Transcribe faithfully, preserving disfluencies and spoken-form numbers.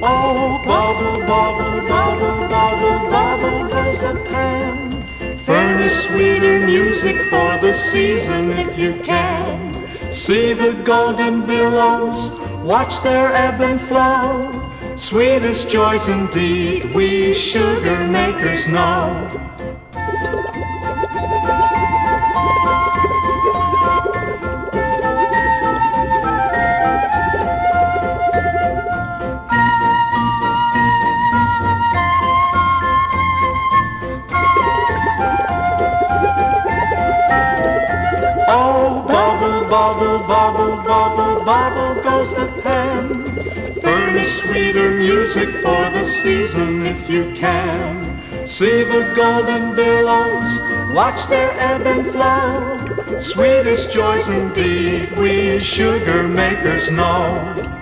Oh, bubble, bubble, bubble, bubble, bubble goes the pan. Furnish sweeter music for the season if you can. See the golden billows, watch their ebb and flow. Sweetest joys indeed we sugar makers know. Oh, bubble, bubble, bubble, bubble, bubble goes the pan. Furnish sweeter music for the season if you can. See the golden billows, watch their ebb and flow. Sweetest joys indeed we sugar makers know.